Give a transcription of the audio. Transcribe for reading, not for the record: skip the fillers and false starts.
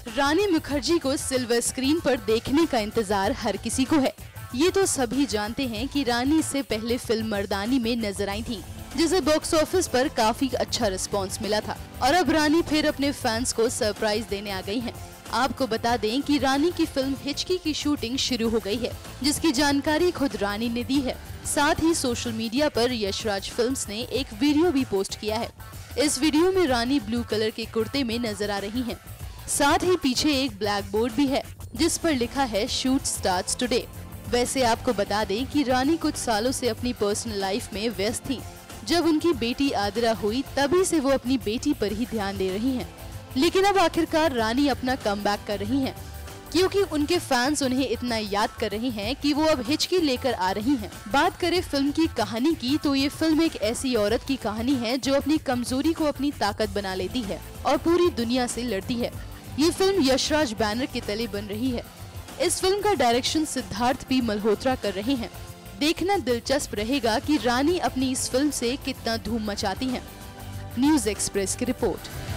रानी मुखर्जी को silver screen पर देखने का इंतजार हर किसी को है। ये तो सभी जानते हैं कि रानी से पहले फिल्म मर्दानी में नजर आई थी, जिसे बॉक्स ऑफिस पर काफी अच्छा रिस्पांस मिला था और अब रानी फिर अपने फैंस को सरप्राइज देने आ गई हैं। आपको बता दें कि रानी की फिल्म हिचकी की शूटिंग शुरू हो गई है, जिसकी जानकारी खुद रानी ने दी है। साथ ही सोशल मीडिया पर यशराज फिल्म्स ने एक वीडियो भी पोस्ट किया है। इस वीडियो में रानी ब्लू कलर के कुर्ते में नजर आ रही हैं। साथ ही पीछे एक ब्लैक बोर्ड भी है, जिस पर लिखा है शूट स्टार्ट्स टुडे। वैसे आपको बता दें कि रानी कुछ सालों से अपनी पर्सनल लाइफ में व्यस्त थी। जब उनकी बेटी आदिरा हुई तभी से वो अपनी बेटी पर ही ध्यान दे रही हैं। लेकिन अब आखिरकार रानी अपना कमबैक कर रही हैं, क्योंकि उनके फैंस उन्हें इतना याद कर रहे हैं कि वो अब हिचकी लेकर आ रही हैं। बात करें फिल्म की कहानी की, तो ये फिल्म एक ऐसी औरत की कहानी है जो अपनी कमजोरी को अपनी ताकत बना लेती है और पूरी दुनिया से लड़ती है। ये फिल्म यशराज बैनर के तले बन रही है। इस फिल्म का डायरेक्शन सिद्धार्थ पी मल्होत्रा कर रहे हैं। देखना दिलचस्प रहेगा कि रानी अपनी इस फिल्म से कितना धूम मचाती हैं। न्यूज़ एक्सप्रेस की रिपोर्ट।